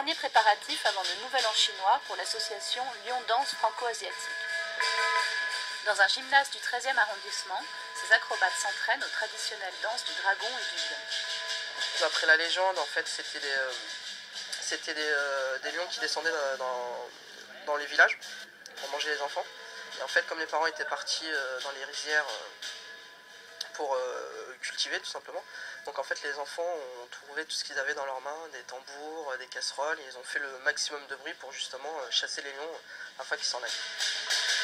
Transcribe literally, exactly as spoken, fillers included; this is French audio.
dernier préparatif avant le Nouvel An chinois pour l'association Lyon Danse Franco-Asiatique. Dans un gymnase du treizième arrondissement, ces acrobates s'entraînent aux traditionnelles danses du dragon et du lion. D'après la légende, en fait, c'était des, euh, c'était des, euh, des lions qui descendaient dans, dans les villages pour manger les enfants. Et en fait, comme les parents étaient partis euh, dans les rizières euh, pour euh, cultiver tout simplement, donc en fait les enfants ont trouvé tout ce qu'ils avaient dans leurs mains, des tambours, des casseroles, et ils ont fait le maximum de bruit pour justement chasser les lions afin qu'ils s'en aillent.